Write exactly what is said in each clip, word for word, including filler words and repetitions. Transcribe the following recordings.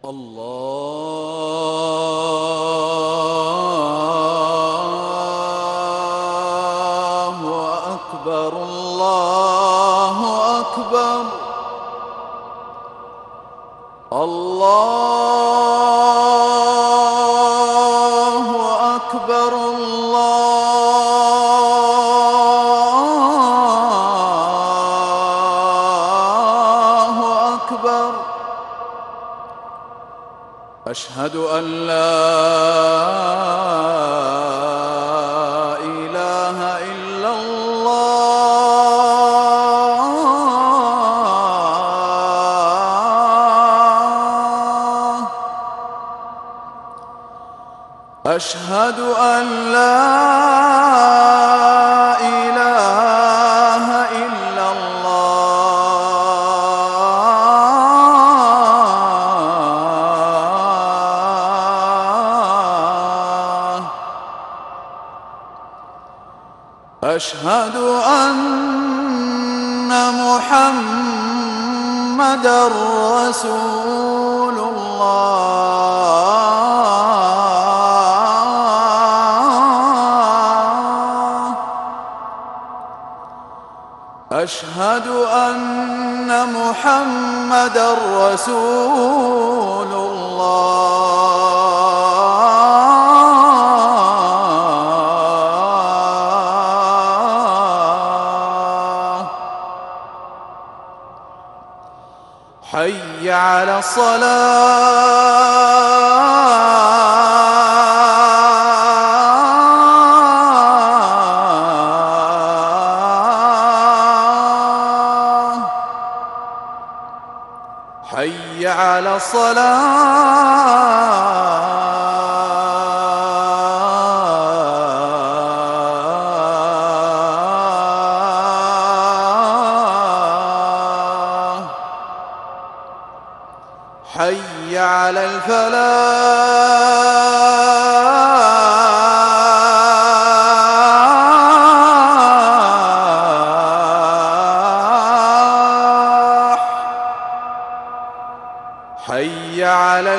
الله أكبر الله أكبر الله أكبر الله أكبر أشهد أن لا إله إلا الله أشهد أن لا إله إلا الله أشهد أن محمدًا رسول الله أشهد أن محمدًا رسول الله حي على الصلاة حي على الصلاة حي على الفلاح حي على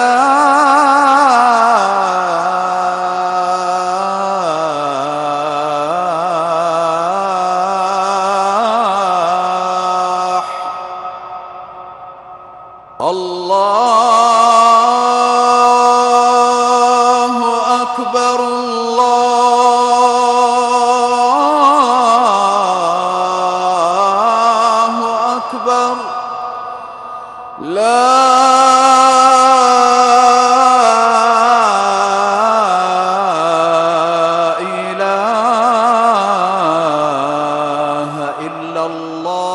الفلاح الله أكبر الله أكبر لا إله إلا الله